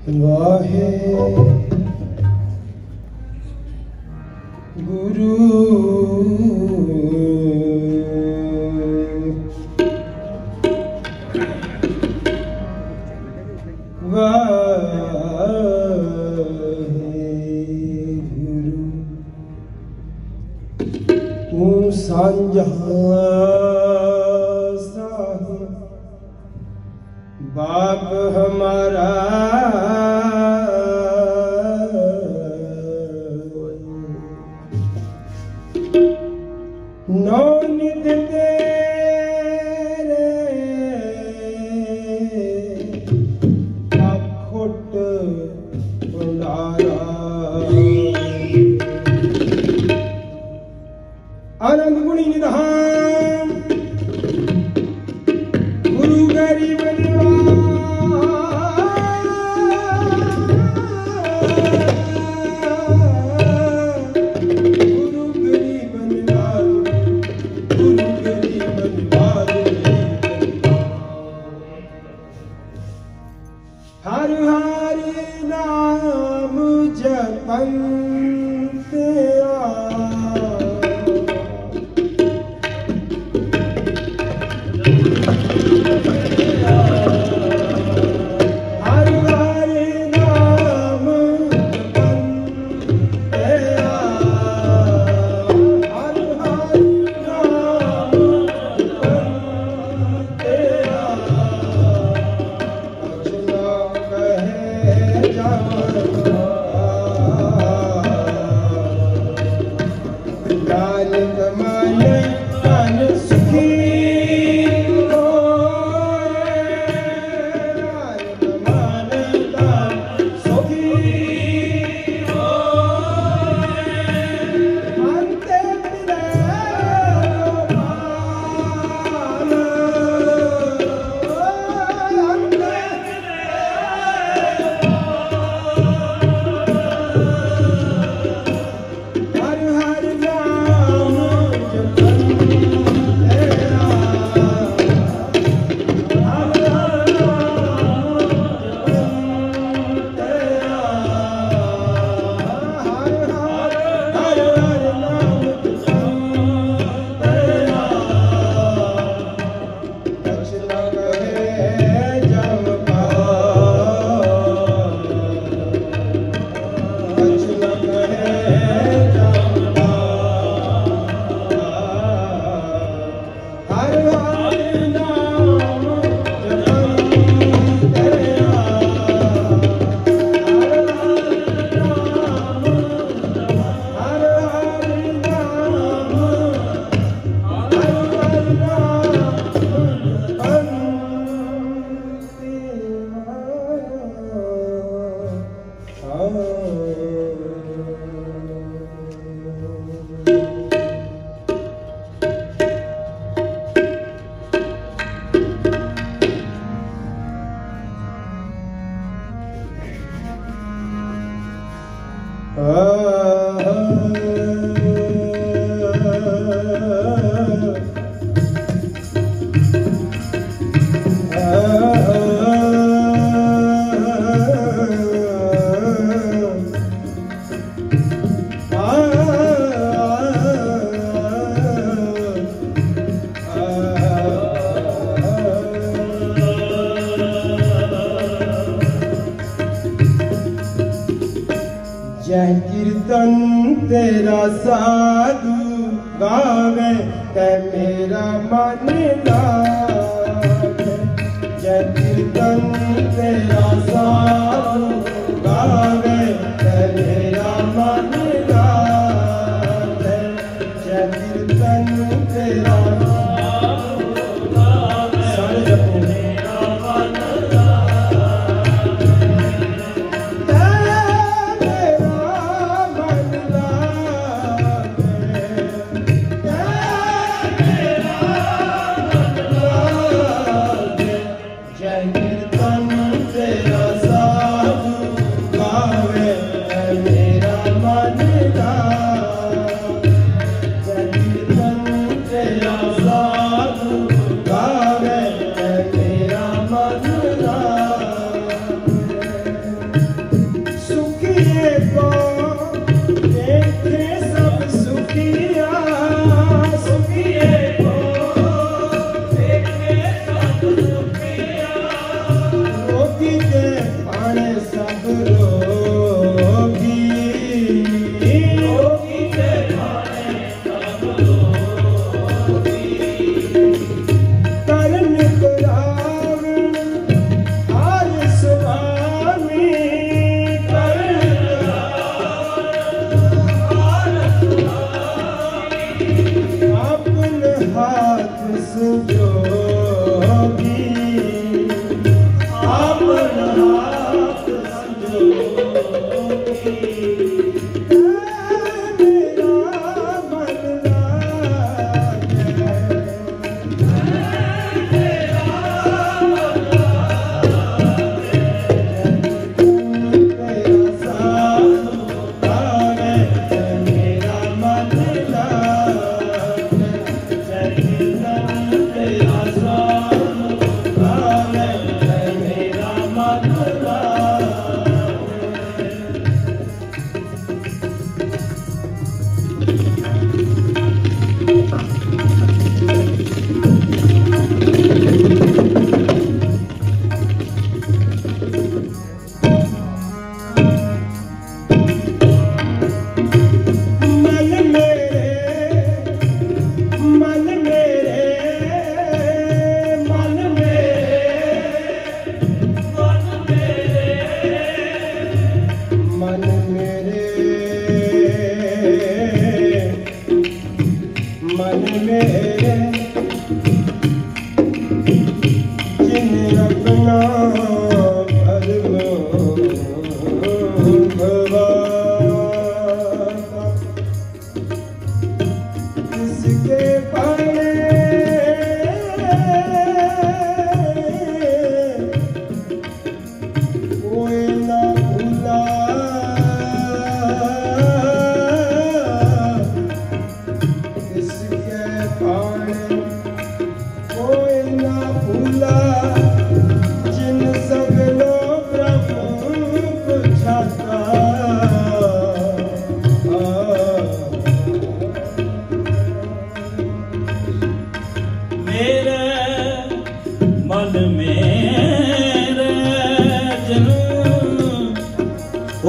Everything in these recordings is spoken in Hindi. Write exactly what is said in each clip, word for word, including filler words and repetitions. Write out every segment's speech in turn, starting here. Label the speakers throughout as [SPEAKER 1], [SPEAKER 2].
[SPEAKER 1] वाहे गुरु गुरु सांझा साहिब बाप हमारा नौ निध तेरे अखुट भंडारा आनंद गुणी निधान गुरु गरीब हर हर नाम जपंत हर हर नाम जपंत हर हर नाम जय कीर्तन तेरा साधु गावे ते मेरा मन लागे जय कीर्तन तेरा साधु गावे ते मेरा मन लागे जय कीर्तन तेरा Jai Kirtan Tera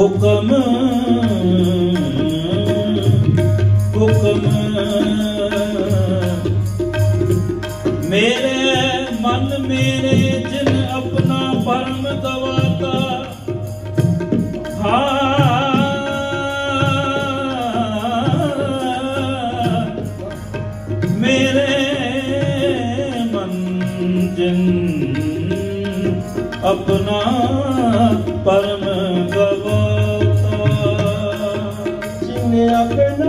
[SPEAKER 2] हुक्म हुक्म मेरे मन मेरे जिन अपना परम गवाता हाँ मेरे मन जिन अपना परम गवाता
[SPEAKER 1] जिन अपना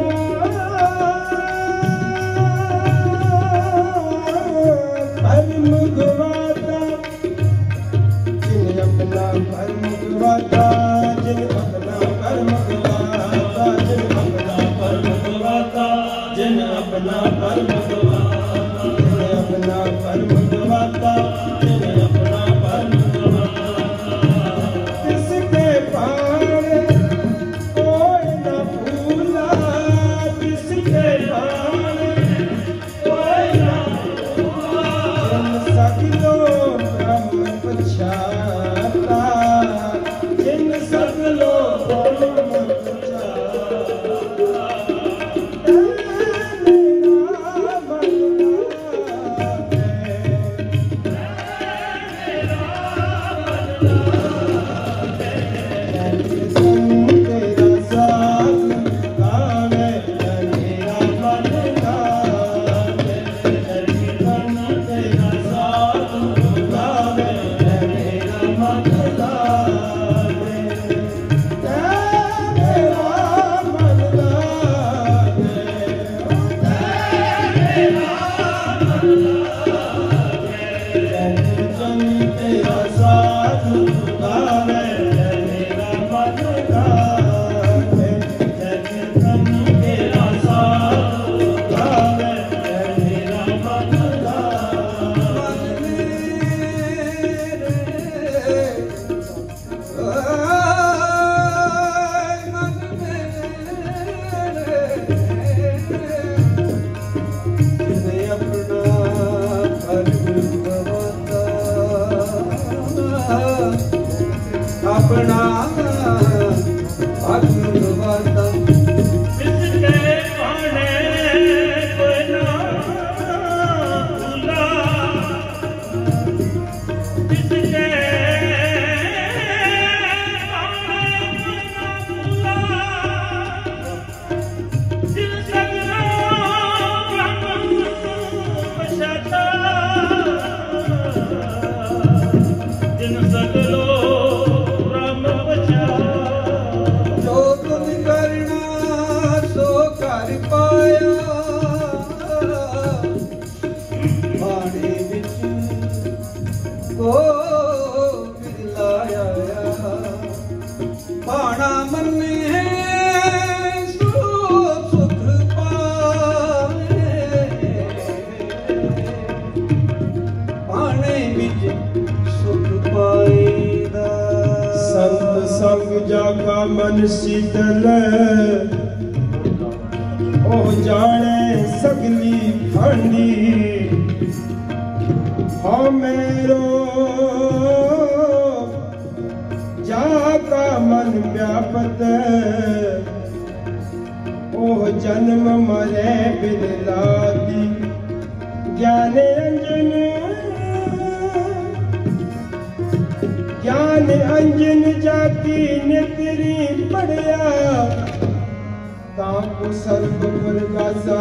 [SPEAKER 1] परम गवाता जिन अपना परम गवाता जिन अपना परम गवाता जिन अपना परम गवाता
[SPEAKER 2] जिन अपना परम गवाता
[SPEAKER 1] जिन अपना परम गवाता
[SPEAKER 2] जिन अपना परम
[SPEAKER 1] किसके पार कोई न भूला किसके पार कोई न भूला जिन सगलो ब्रह्म पछाता जिन सगलो ब्रह्म पछाता मेरा अपना भगवता
[SPEAKER 2] जिसके पाने कोई ना भूला जिसके जिन सगलो ब्रह्म पछाता जिन सगलो
[SPEAKER 1] भाना मन्ने सुख पाए भाने विच सुख पाएदा संत संग जागा मन शीतल ओ जाने सगली भांडी हाँ मेरो जाका मन व्यापत ओह जन्म मरे बिरलादी ज्ञान अंजन ज्ञान अंजन जाकी नितरी पढ़िया ताको सर्वपुर गाजा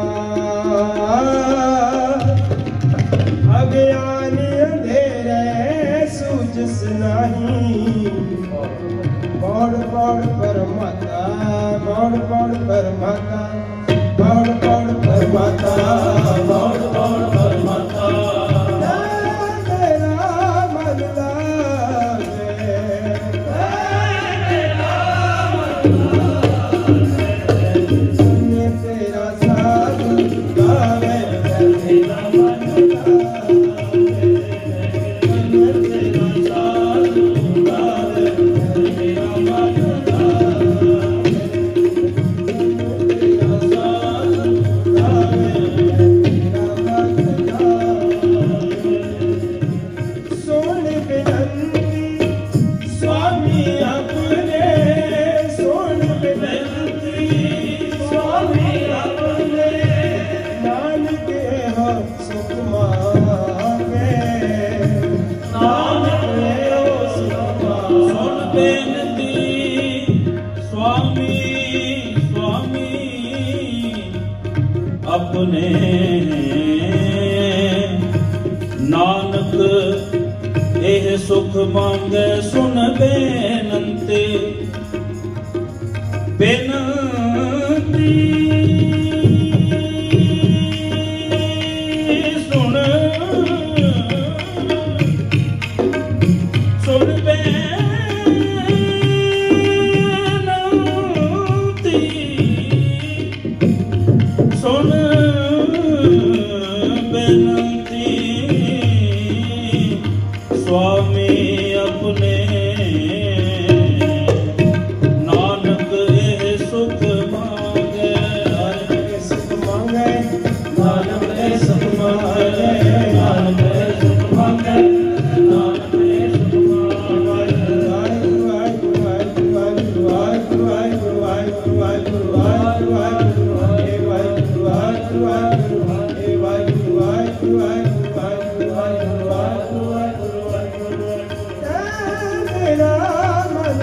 [SPEAKER 1] अज्ञानी अंधेरे सूझस नहीं बड़ बड़ परमाता बड़ बड़ परमाता बड़ बड़ परमाता बड़ बड़ परमाता तेरा मन लागे तेरा मन लागे सुने तेरा साथ गावे तेरा मन लागे
[SPEAKER 2] अपने नानक एह सुख मांगे सुन बेनंती बेनंती सुन सुन बेनंती सुन बेनंती स्वामी अपने नानक एह सुख मांगे
[SPEAKER 1] सुख मांगे नानक ए सुख मांगे नानक ए सुख मांगे नानक ए सुख मांगे वाहिगुरु वाहिगुरु वाहिगुरु वाहिगुरु वाहिगुरु वाहिगुरु वाहिगुरु वाहिगुरु वाहिगुरु हे वाहिगुरु वाहिगुरु वाहिगुरु हे वाहिगुरु वाहिगुरु वाहिगुरु वाहिगुरु वाहिगुरु वाहिगुरु वाहिगुरु तेरा मन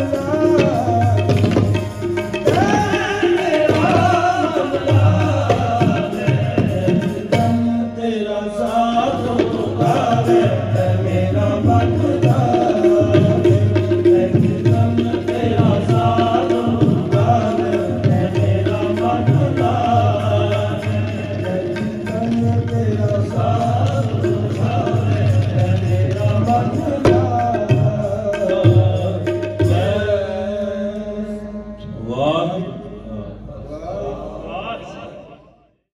[SPEAKER 1] तेरा साथ पुकारे